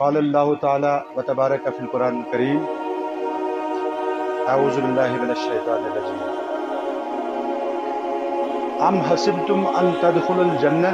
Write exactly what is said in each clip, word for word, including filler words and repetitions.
قال اللہ تعالی و تبارک فی القرآن الکریم اعوذ باللہ من الشیطان الرجیم ام حسبتم ان تدخلوا الجنہ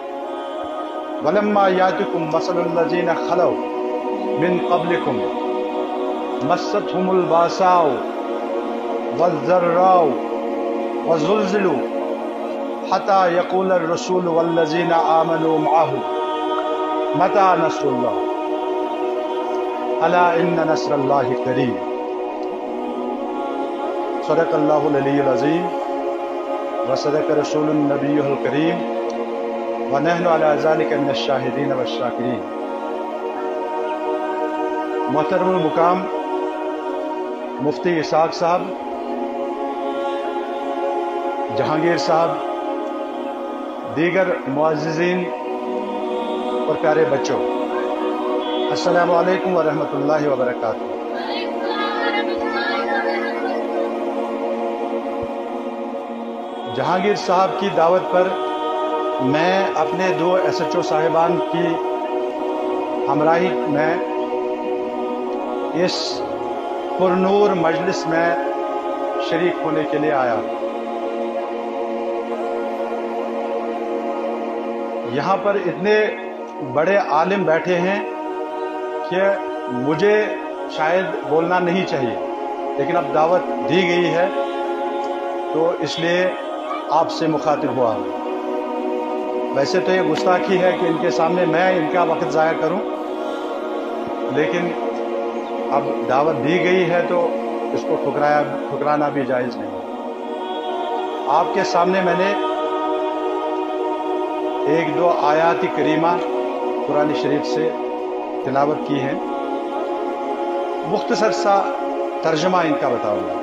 ولما یاتکم مثل الذین خلوا من قبلکم مستهم الباساء والضراء وزلزلوا حتى يقول الرسول والذين آمنوا معه متى نصر الله الا ان نصر الله قریب۔ صدق اللہ العلی العظیم وصدق رسول النبی الکریم ونحن علی ذلک من الشاہدین والشاکرین۔ محترم المقام مفتی اسحاق صاحب، جہانگیر صاحب، دیگر معززین اور پیارے بچوں، السلام علیکم ورحمۃ اللہ وبرکاتہ۔ جہانگیر صاحب کی دعوت پر میں اپنے دو ایس ایچ او صاحبان کی ہمراہی میں اس پرنور مجلس میں شریک ہونے کے لیے آیا۔ یہاں پر اتنے بڑے عالم بیٹھے ہیں کہ مجھے شاید بولنا نہیں چاہیے، لیکن اب دعوت دی گئی ہے تو اس لیے آپ سے مخاطب ہوا ہوں۔ ویسے تو یہ گستاخی ہے کہ ان کے سامنے میں ان کا وقت ضائع کروں، لیکن اب دعوت دی گئی ہے تو اس کو ٹھکرایا ٹھکرانا بھی جائز نہیں۔ آپ کے سامنے میں نے ایک دو آیات کریمہ قرآن شریف سے تلاوت کی ہے، مختصر سا ترجمہ ان کا بتاؤں گا۔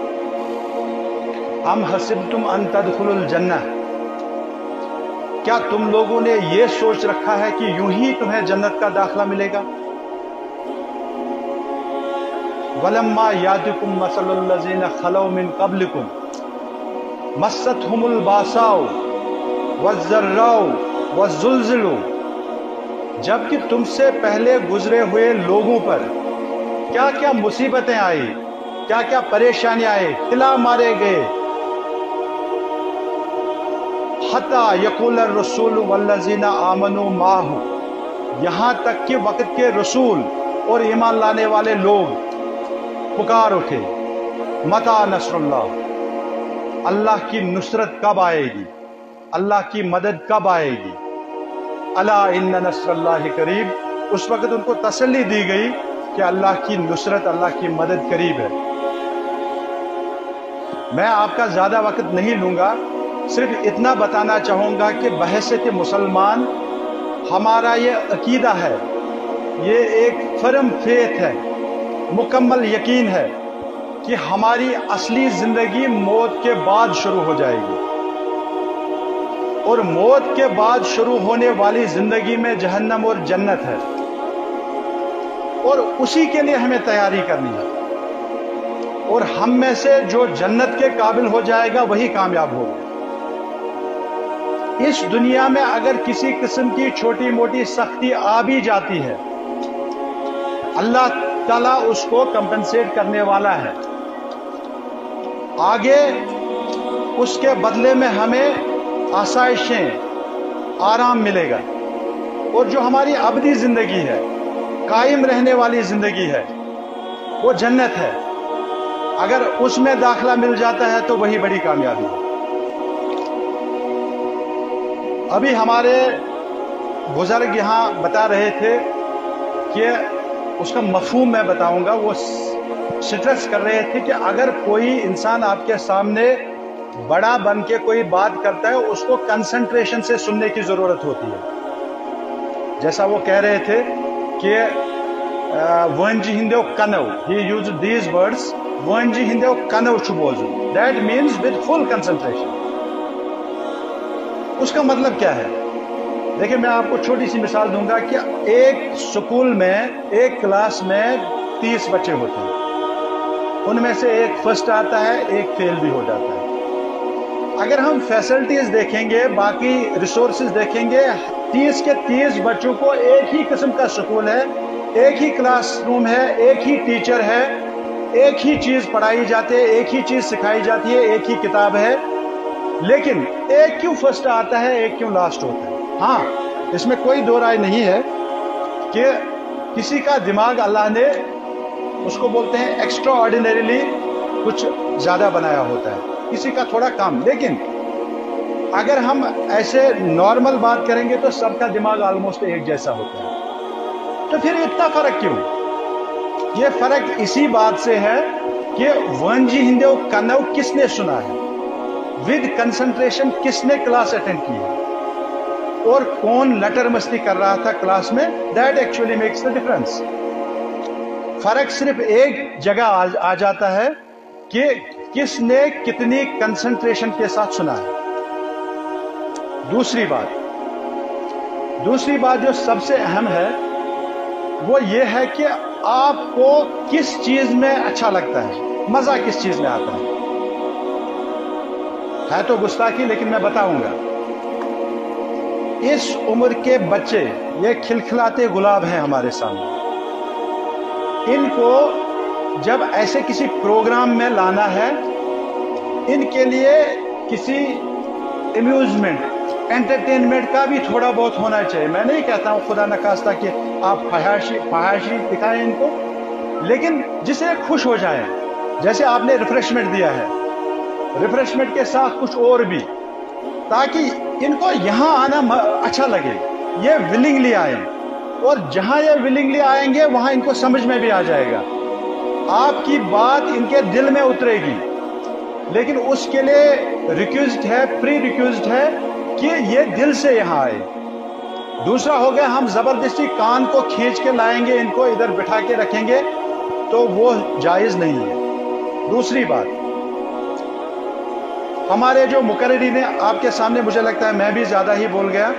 ام حسبتم ان تدخلوا الجنہ، کیا تم لوگوں نے یہ سوچ رکھا ہے کہ یوں ہی تمہیں جنت کا داخلہ ملے گا؟ ولما یاتکم مثل الذین خلوا من قبلکم مستهم الباساء والضراء والزلزلوا، جبکہ تم سے پہلے گزرے ہوئے لوگوں پر کیا کیا مصیبتیں آئی، کیا کیا پریشانی آئی، ہلا مارے گئے۔ حتی یقول الرسول والذین آمنوا معہ، یہاں تک کہ وقت کے رسول اور ایمان لانے والے لوگ پکار اٹھے، متی نصر اللہ، اللہ کی نصرت کب آئے گی، اللہ کی مدد کب آئے گی؟ الا ان نصر اللہ قریب، اس وقت ان کو تسلی دی گئی کہ اللہ کی نصرت، اللہ کی مدد قریب ہے۔ میں آپ کا زیادہ وقت نہیں لوں گا، صرف اتنا بتانا چاہوں گا کہ بحیثیت مسلمان ہمارا یہ عقیدہ ہے، یہ ایک فرم فیتھ ہے، مکمل یقین ہے کہ ہماری اصلی زندگی موت کے بعد شروع ہو جائے گی، اور موت کے بعد شروع ہونے والی زندگی میں جہنم اور جنت ہے، اور اسی کے لیے ہمیں تیاری کرنی ہے، اور ہم میں سے جو جنت کے قابل ہو جائے گا وہی کامیاب ہوگا۔ اس دنیا میں اگر کسی قسم کی چھوٹی موٹی سختی آ بھی جاتی ہے، اللہ تعالیٰ اس کو کمپنسیٹ کرنے والا ہے، آگے اس کے بدلے میں ہمیں آسائشیں، آرام ملے گا، اور جو ہماری ابدی زندگی ہے، قائم رہنے والی زندگی ہے، وہ جنت ہے۔ اگر اس میں داخلہ مل جاتا ہے تو وہی بڑی کامیابی ہے۔ ابھی ہمارے بزرگ یہاں بتا رہے تھے کہ اس کا مفہوم میں بتاؤں گا، وہ سٹریس کر رہے تھے کہ اگر کوئی انسان آپ کے سامنے بڑا بن کے کوئی بات کرتا ہے، اس کو کنسنٹریشن سے سننے کی ضرورت ہوتی ہے۔ جیسا وہ کہہ رہے تھے کہ وانجی ہندو کنو، ہی یوز دیز ورڈز، وانجی ہندو کنو چھو بوزو، that means with full concentration. اس کا مطلب کیا ہے؟ دیکھیں، میں آپ کو چھوٹی سی مثال دوں گا کہ ایک سکول میں، ایک کلاس میں تیس بچے ہوتے ہیں، ان میں سے ایک فرسٹ آتا ہے، ایک فیل بھی ہو جاتا ہے۔ अगर हम फैसिलिटीज देखेंगे, बाकी रिसोर्सेज देखेंगे, तीस के तीस बच्चों को एक ही किस्म का स्कूल है, एक ही क्लासरूम है, एक ही टीचर है, एक ही चीज पढ़ाई जाती है, एक ही चीज सिखाई जाती है, एक ही किताब है, लेकिन एक क्यों फर्स्ट आता है, एक क्यों लास्ट होता है। हाँ, इसमें कोई दो राय नहीं है कि किसी का दिमाग अल्लाह ने, उसको बोलते हैं एक्स्ट्रा ऑर्डिनरीली कुछ ज्यादा बनाया होता है, किसी का थोड़ा कम। लेकिन अगर हम ऐसे नॉर्मल बात करेंगे तो सबका दिमाग ऑलमोस्ट एक जैसा होता है। तो फिर इतना फर्क क्यों? ये फर्क इसी बात से है कि वंजी हिंदे कन्नौ किसने सुना है, विद कंसंट्रेशन किसने क्लास अटेंड की है, और कौन लटर मस्ती कर रहा था क्लास में, that actually makes the difference. फर्क सिर्फ एक जगह आ, आ जाता है कि किसने कितनी कंसंट्रेशन के साथ सुना है। दूसरी बात दूसरी बात जो सबसे अहम है वो ये है कि आपको किस चीज में अच्छा लगता है, मजा किस चीज में आता है। है तो गुस्ताखी, लेकिन मैं बताऊंगा। इस उम्र के बच्चे ये खिलखिलाते गुलाब हैं हमारे सामने, इनको जब ऐसे किसी प्रोग्राम में लाना है, इनके लिए किसी अम्यूजमेंट, एंटरटेनमेंट का भी थोड़ा बहुत होना चाहिए। मैं नहीं कहता हूं खुदा न खास्ता कि आप फहाशी फहाशी दिखाएं इनको, लेकिन जिसे खुश हो जाए। जैसे आपने रिफ्रेशमेंट दिया है, रिफ्रेशमेंट के साथ कुछ और भी, ताकि इनको यहां आना अच्छा लगे, ये विलिंगली आए, और जहां ये विलिंगली आएंगे वहां इनको समझ में भी आ जाएगा, आपकी बात इनके दिल में उतरेगी। लेकिन उसके लिए रिक्वेस्ट है, प्री रिक्वेस्ट है कि ये दिल से यहां आए। दूसरा हो गया, हम जबरदस्ती कान को खींच के लाएंगे, इनको इधर बिठा के रखेंगे, तो वो जायज नहीं है। दूसरी बात, हमारे जो मुकर्रिरीन ने आपके सामने, मुझे लगता है मैं भी ज्यादा ही बोल गया,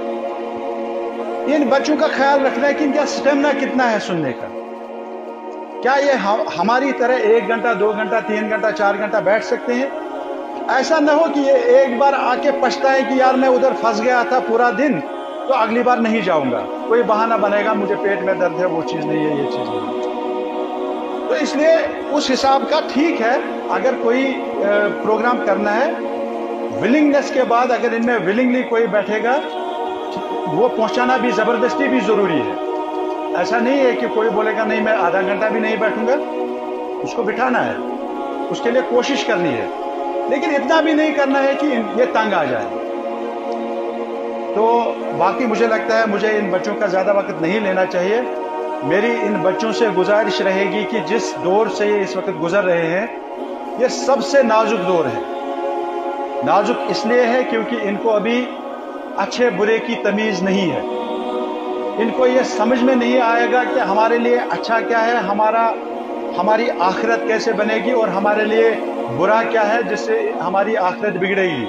इन बच्चों का ख्याल रखना है कि इनका स्टेमिना कितना है सुनने का। क्या ये हम, हमारी तरह एक घंटा, दो घंटा, तीन घंटा, चार घंटा बैठ सकते हैं? ऐसा न हो कि ये एक बार आके पछताए कि यार मैं उधर फंस गया था पूरा दिन, तो अगली बार नहीं जाऊंगा। कोई बहाना बनेगा, मुझे पेट में दर्द है, वो चीज नहीं है, ये चीज नहीं है। तो इसलिए उस हिसाब का ठीक है, अगर कोई प्रोग्राम करना है, विलिंगनेस के बाद अगर इनमें विलिंगली कोई बैठेगा, वो पहुंचाना भी जबरदस्ती भी जरूरी है। ऐसा नहीं है कि कोई बोलेगा नहीं मैं आधा घंटा भी नहीं बैठूंगा, उसको बिठाना है, उसके लिए कोशिश करनी है, लेकिन इतना भी नहीं करना है कि ये तंग आ जाए। तो बाकी मुझे लगता है मुझे इन बच्चों का ज्यादा वक्त नहीं लेना चाहिए। मेरी इन बच्चों से गुजारिश रहेगी कि जिस दौर से ये इस वक्त गुजर रहे हैं, ये सबसे नाजुक दौर है। नाजुक इसलिए है क्योंकि इनको अभी अच्छे बुरे की तमीज नहीं है। इनको ये समझ में नहीं आएगा कि हमारे लिए अच्छा क्या है, हमारा हमारी आखिरत कैसे बनेगी, और हमारे लिए बुरा क्या है जिससे हमारी आखिरत बिगड़ेगी।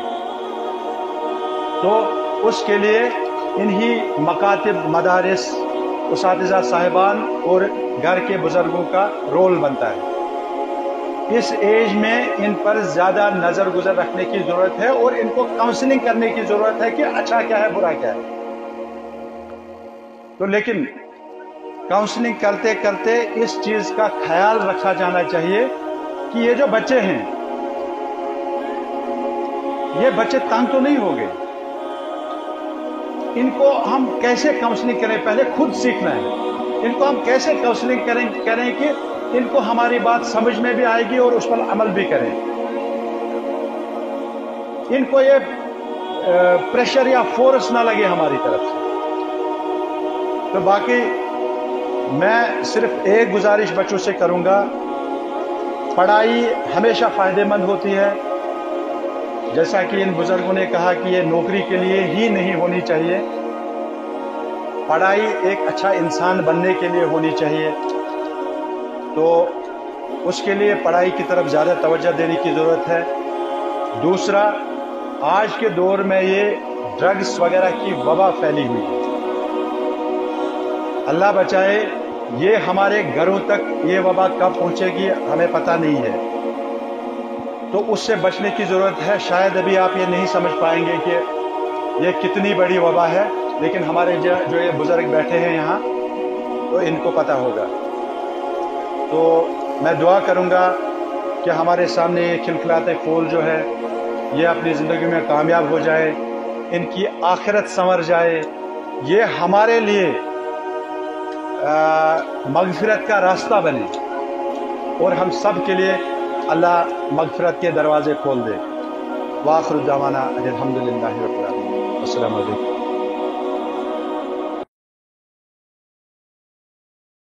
तो उसके लिए इन्हीं मकातिब, मदारिस, उसातिज़ा साहिबान और घर के बुजुर्गों का रोल बनता है। इस एज में इन पर ज्यादा नजर गुजर रखने की जरूरत है, और इनको काउंसलिंग करने की जरूरत है कि अच्छा क्या है, बुरा क्या है। तो लेकिन काउंसलिंग करते करते इस चीज का ख्याल रखा जाना चाहिए कि ये जो बच्चे हैं, ये बच्चे तंग तो नहीं हो गए। इनको हम कैसे काउंसलिंग करें, पहले खुद सीखना है। इनको हम कैसे काउंसलिंग करें करें कि इनको हमारी बात समझ में भी आएगी और उस पर अमल भी करें। इनको ये प्रेशर या फोर्स ना लगे हमारी तरफ से। तो बाकी मैं सिर्फ एक गुजारिश बच्चों से करूंगा, पढ़ाई हमेशा फायदेमंद होती है। जैसा कि इन बुजुर्गों ने कहा कि ये नौकरी के लिए ही नहीं होनी चाहिए, पढ़ाई एक अच्छा इंसान बनने के लिए होनी चाहिए। तो उसके लिए पढ़ाई की तरफ ज़्यादा तवज्जो देने की ज़रूरत है। दूसरा, आज के दौर में ये ड्रग्स वगैरह की वबा फैली हुई है, अल्लाह बचाए, ये हमारे घरों तक ये वबा कब पहुंचेगी हमें पता नहीं है। तो उससे बचने की ज़रूरत है। शायद अभी आप ये नहीं समझ पाएंगे कि ये कितनी बड़ी वबा है, लेकिन हमारे जो जो ये बुज़ुर्ग बैठे हैं यहाँ, तो इनको पता होगा। तो मैं दुआ करूँगा कि हमारे सामने ये खिलखिलाते फूल जो है ये अपनी ज़िंदगी में कामयाब हो जाए, इनकी आखिरत संवर जाए, ये हमारे लिए मग़फ़िरत का रास्ता बने और हम सब के लिए अल्लाह मग़फ़िरत के दरवाज़े खोल दे। वाखिर दावाना अल्हम्दुलिल्लाहि रब्बिल आलमीन। अस्सलामु अलैकुम।